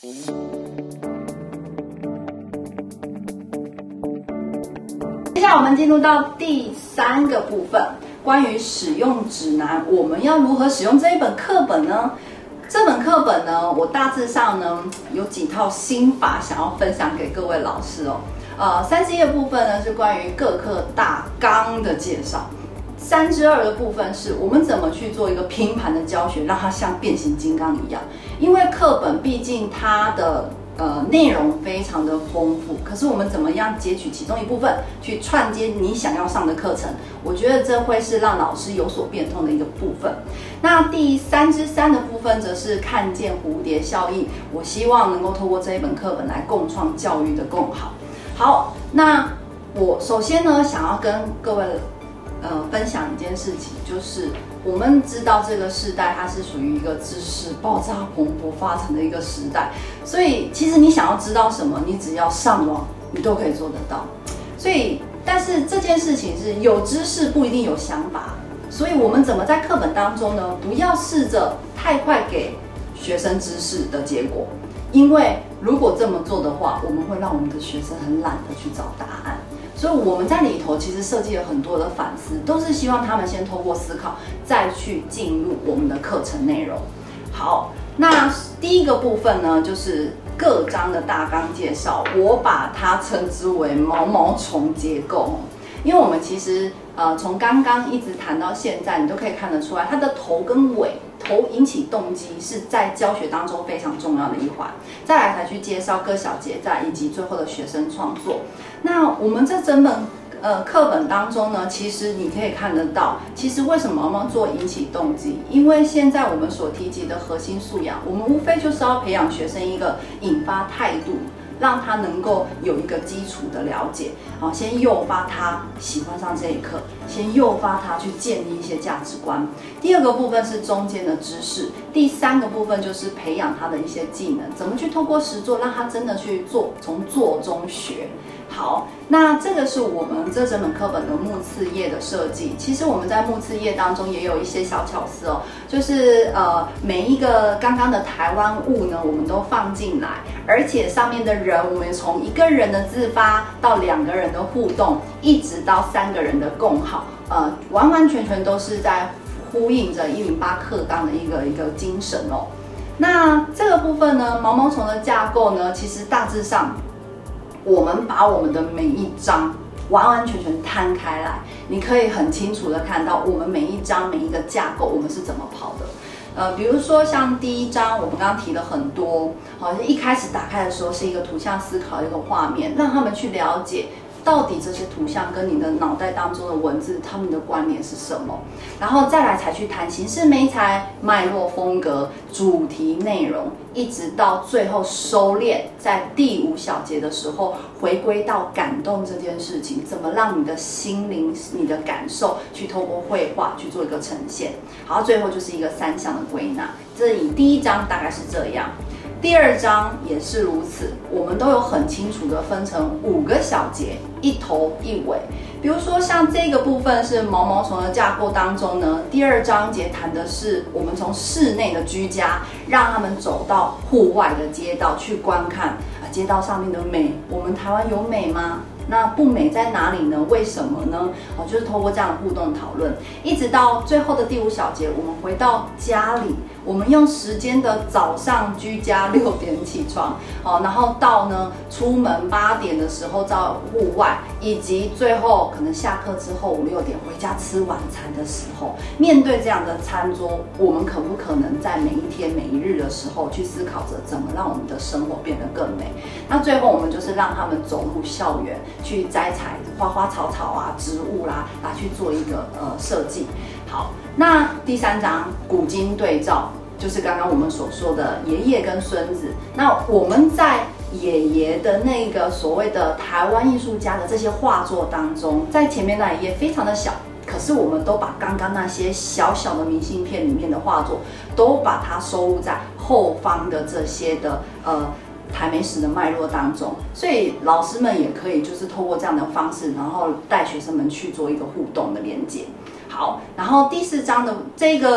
接下来我们进入到第3个部分，关于使用指南，我们要如何使用这一本课本呢？这本课本呢，我大致上呢有几套心法想要分享给各位老师哦。30页部分呢是关于各课大纲的介绍，3之2的部分是我们怎么去做一个拼盘的教学，让它像变形金刚一样。因为课本毕竟它的内容非常的丰富，可是我们怎么样截取其中一部分去串接你想要上的课程？我觉得这会是让老师有所变通的一个部分。那第3之3的部分则是看见蝴蝶效应，我希望能够透过这一本课本来共创教育的更好。好，那我首先呢想要跟各位分享一件事情，就是我们知道这个时代它是属于一个知识爆炸蓬勃发展的一个时代，所以其实你想要知道什么，你只要上网，你都可以做得到。所以，但是这件事情是有知识不一定有想法，所以我们怎么在课本当中呢，不要试着太快给学生知识的结果，因为如果这么做的话，我们会让我们的学生很懒得去找答案。所以我们在里头其实设计了很多的反思，都是希望他们先透过思考，再去进入我们的课程内容。好，那第一个部分呢，就是各章的大纲介绍，我把它称之为毛毛虫结构。因为我们其实从刚刚一直谈到现在，你都可以看得出来，它的头跟尾，头引起动机是在教学当中非常重要的一环，再来才去介绍各小节，再以及最后的学生创作。那我们这整本课本当中呢，其实你可以看得到，其实为什么我们做引起动机？因为现在我们所提及的核心素养，我们无非就是要培养学生一个引发态度，让他能够有一个基础的了解，好，先诱发他喜欢上这一课，先诱发他去建立一些价值观。第2个部分是中间的知识，第3个部分就是培养他的一些技能，怎么去透过实作，让他真的去做，从做中学。好，那这个是我们这整本课本的目次页的设计。其实我们在目次页当中也有一些小巧思哦，就是每一个刚刚的台湾物呢，我们都放进来，而且上面的人，我们从1个人的自发到2个人的互动，一直到3个人的共好，完完全全都是在呼应着108课纲的一个精神哦。那这个部分呢，毛毛虫的架构呢，其实大致上，我们把我们的每一章完完全全摊开来，你可以很清楚的看到我们每一章每一个架构我们是怎么跑的。比如说像第1章，我们刚刚提了很多，好像一开始打开的时候是一个图像思考的一个画面，让他们去了解到底这些图像跟你的脑袋当中的文字，它们的关联是什么，然后再来才去谈形式媒材、脉络风格、主题内容，一直到最后收敛，在第5小节的时候回归到感动这件事情，怎么让你的心灵、你的感受去透过绘画去做一个呈现。好，最后就是一个3项的归纳。这以第1章大概是这样。第2章也是如此，我们都有很清楚的分成5个小节，一头一尾。比如说像这个部分是毛毛虫的架构当中呢，第2章节谈的是我们从室内的居家，让他们走到户外的街道去观看街道上面的美。我们台湾有美吗？那不美在哪里呢？为什么呢？就是透过这样的互动讨论，一直到最后的第5小节，我们回到家里，我们用时间的早上居家6点起床，然后到呢出门8点的时候到户外，以及最后可能下课之后5、6点回家吃晚餐的时候，面对这样的餐桌，我们可不可能在每一天每一日的时候去思考着怎么让我们的生活变得更美？那最后我们就是让他们走入校园，去摘采花花草草啊、植物啦，来去做一个设计。好，那第3章古今对照，就是刚刚我们所说的爷爷跟孙子。那我们在爷爷的那个所谓的台湾艺术家的这些画作当中，在前面那一页非常的小，可是我们都把刚刚那些小小的明信片里面的画作，都把它收录在后方的这些的台美史的脉络当中，所以老师们也可以就是透过这样的方式，然后带学生们去做一个互动的连接。好，然后第4章的这个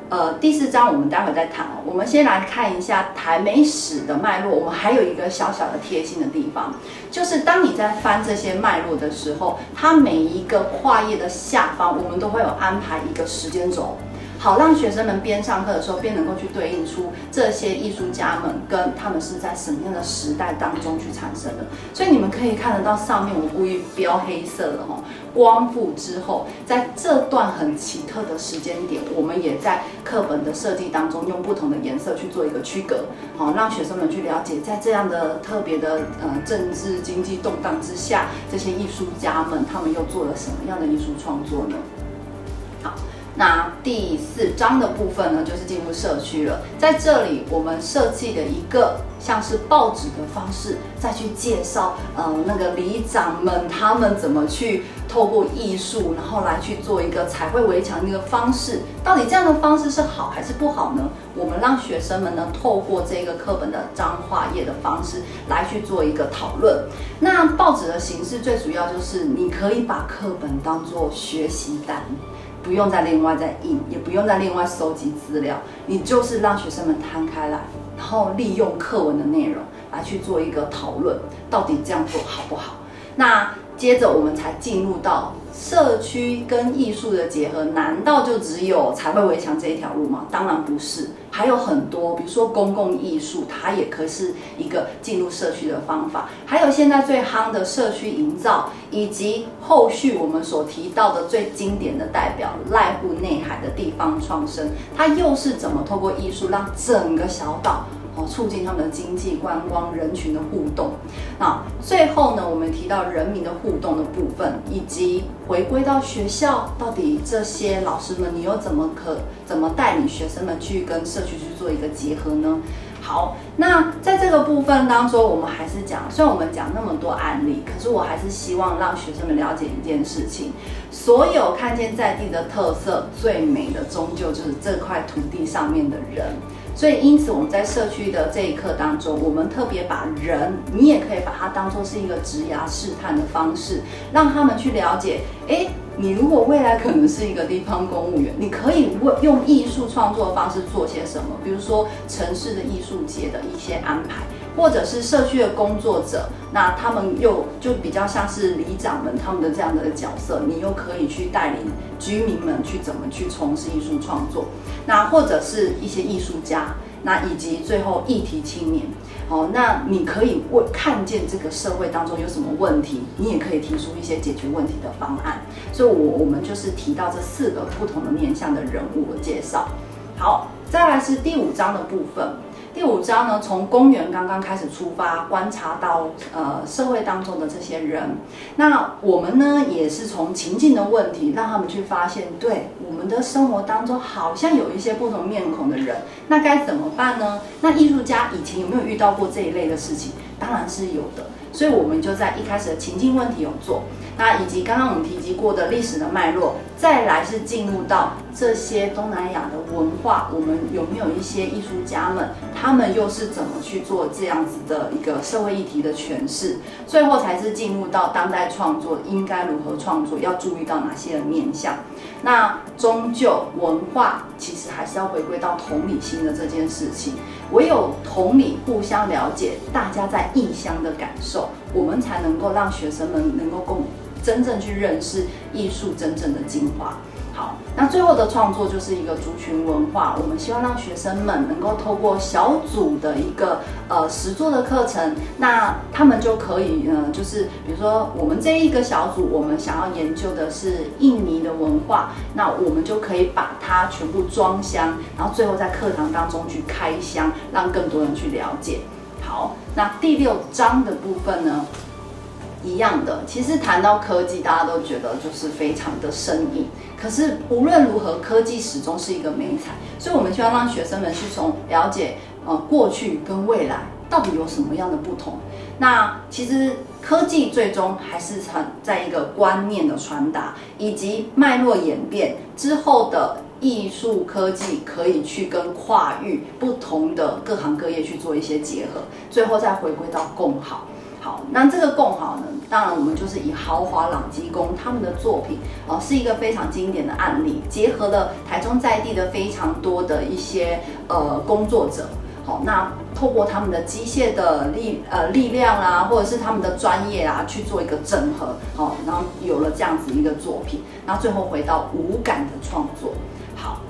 第4章我们待会再谈哦。我们先来看一下台美史的脉络。我们还有一个小小的贴心的地方，就是当你在翻这些脉络的时候，它每一个跨页的下方，我们都会有安排一个时间轴，好让学生们边上课的时候边能够去对应出这些艺术家们跟他们是在什么样的时代当中去产生的。所以你们可以看得到上面我故意标黑色的光复之后，在这段很奇特的时间点，我们也在课本的设计当中用不同的颜色去做一个区隔，让学生们去了解，在这样的特别的政治经济动荡之下，这些艺术家们他们又做了什么样的艺术创作呢？好。那第4章的部分呢，就是进入社区了。在这里，我们设计了一个像是报纸的方式，再去介绍那个里长们他们怎么去透过艺术，然后来去做一个彩绘围墙的一个方式。到底这样的方式是好还是不好呢？我们让学生们呢，透过这个课本的彰化页的方式来去做一个讨论。那报纸的形式最主要就是你可以把课本当作学习单。不用再另外再印，也不用再另外收集资料，你就是让学生们摊开来，然后利用课文的内容来去做一个讨论，到底这样做好不好？那接着我们才进入到社区跟艺术的结合，难道就只有彩绘围墙这一条路吗？当然不是，还有很多，比如说公共艺术，它也可是一个进入社区的方法。还有现在最夯的社区营造，以及后续我们所提到的最经典的代表濑户内海的地方创生，它又是怎么透过艺术让整个小岛促进他们的经济、观光、人群的互动。那最后呢，我们提到人民的互动的部分，以及回归到学校，到底这些老师们，你又怎么带领学生们去跟社区去做一个结合呢？好，那在这个部分当中，我们还是讲，虽然我们讲那么多案例，可是我还是希望让学生们了解一件事情：所有看见在地的特色，最美的终究就是这块土地上面的人。所以，因此我们在社区的这一课当中，我们特别把人，你也可以把它当作是一个职涯试探的方式，让他们去了解，你如果未来可能是一个地方公务员，你可以用艺术创作的方式做些什么？比如说城市的艺术节的一些安排，或者是社区的工作者，那他们又就比较像是里长们他们的这样的角色，你又可以去带领居民们去怎么去从事艺术创作，那或者是一些艺术家，那以及最后议题青年。那你可以看见这个社会当中有什么问题，你也可以提出一些解决问题的方案。所以我们就是提到这4个不同的面向的人物的介绍。好，再来是第5章的部分。第5章呢，从公园刚刚开始出发，观察到社会当中的这些人。那我们呢，也是从情境的问题，让他们去发现，对我们的生活当中好像有一些不同面孔的人，那该怎么办呢？那艺术家以前有没有遇到过这一类的事情？当然是有的。所以我们就在一开始的情境问题有做，那以及刚刚我们提及过的历史的脉络，再来是进入到这些东南亚的文化，我们有没有一些艺术家们，他们又是怎么去做这样子的一个社会议题的诠释，最后才是进入到当代创作应该如何创作，要注意到哪些的面向。那终究文化其实还是要回归到同理心的这件事情，唯有同理互相了解大家在异乡的感受，我们才能够让学生们能够真正去认识艺术真正的精华。好，那最后的创作就是一个族群文化，我们希望让学生们能够透过小组的一个实作的课程，那他们就可以就是比如说我们这一个小组，我们想要研究的是印尼的文化，那我们就可以把它全部装箱，然后最后在课堂当中去开箱，让更多人去了解。好，那第6章的部分呢，一样的，其实谈到科技，大家都觉得就是非常的生硬。可是无论如何，科技始终是一个媒材，所以我们希望让学生们去从了解过去跟未来到底有什么样的不同。那其实科技最终还是在一个观念的传达，以及脉络演变之后的艺术科技可以去跟跨域不同的各行各业去做一些结合，最后再回归到共好。 好，那这个共好呢，当然我们就是以豪华朗基公他们的作品是一个非常经典的案例，结合了台中在地的非常多的一些工作者。好，那透过他们的机械的力量啊，或者是他们的专业啊，去做一个整合，好，然后有了这样子一个作品，然后最后回到五感的创作。好，